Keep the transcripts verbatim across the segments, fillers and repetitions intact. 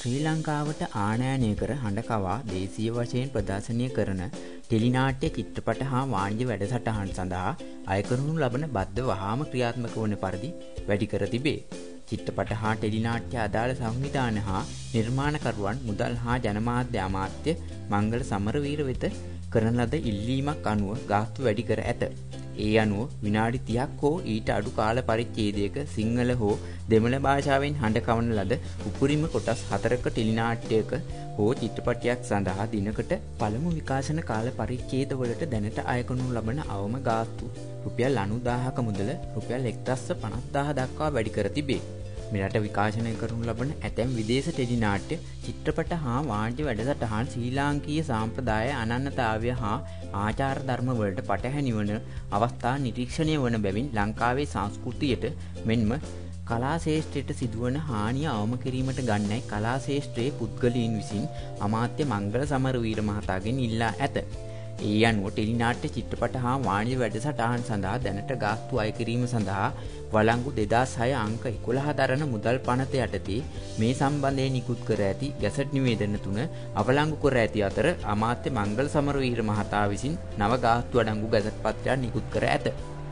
ශ්‍රී ලංකාවට ආනයනය කර හඬකවා දේශීය වශයෙන් ප්‍රදර්ශනය කරන ටෙලිනාට්‍ය චිත්‍රපට හා වාණිජ වැඩසටහන් සඳහා අයකරනු ලබන බද්ධ වහාම ක්‍රියාත්මක වන පරිදි වැඩි කර තිබේ. චිත්‍රපට හා ටෙලිනාට්‍ය අදාළ සංවිධාන හා නිර්මාණකරුවන් මුදල් හා ජනමාධ්‍ය අමාත්‍ය මංගල සමරවීර වෙත කරන ලද ඉල්ලීමක් අනුව ගාස්තු වැඩි කර ඇත. ඒ අනුව විනාඩි තිහක් හෝ ඊට අඩු කාල පරිච්ඡේදයක සිංහල හෝ දෙමළ භාෂාවෙන් හඬ කවන ලද උපරිම කොටස් හතරක ටෙලිනාට්‍යයක හෝ චිත්‍රපටයක් සඳහා දිනකට පළමු විකාශන කාල පරිච්ඡේදවලට දැනට අය කරනු ලබන අවම ගාස්තු රුපියල් අනූදාහක මුදල රුපියල් එක්දහස් පනස්දාහ දක්වා වැඩි කර තිබේ. මෙරට විකාශනය කරනු ලබන ඇතැම් විදේශ ටෙලිනාට්‍ය චිත්‍රපට හා වාණිජ වැඩසටහන් ශ්‍රී ලාංකීය සාම්ප්‍රදාය අනන්‍යතාවය හා ආචාර ධර්ම වලට පටහැනි වන අවස්ථා නිරීක්ෂණය වන බැවින් ලංකාවේ සංස්කෘතියට මෙන්ම කලා ශේෂ්ත්‍රයට සිදුවන හානිය අවම කිරීමට ගන්නයි කලා ශේෂ්ත්‍රයේ පුද්ගලයන් විසින් අමාත්‍ය මංගල සමරවීර මහතාගෙන් ඉල්ලා ඇත. ඒ අනුව ටෙලිනාට්‍ය චිත්‍රපට හා වාණිජ වැඩසටහන් සඳහා දැනට ගාස්තු අය කිරීම සඳහා වළංගු දෙදාස් හය අංක එකොළහ දරන මුදල් පනත යටතේ මේ සම්බන්ධයෙන් නිකුත් කර ඇති ගැසට් නිවේදන තුන අවලංගු කර ඇති අතර අමාත්‍ය මංගල සමරවීර මහතා විසින් නව ගාස්තු අඩංගු ගැසට් පත්‍රයක් නිකුත් කර ඇත.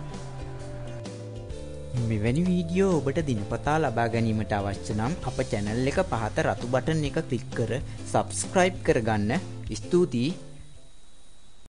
මෙවැනි වීඩියෝ ඔබට දිනපතා ලබා ගැනීමට අවශ්‍ය නම් අප channel එක පහත රතු බටන් එක ක්ලික් කර subscribe කරගන්න. ස්තුතියි.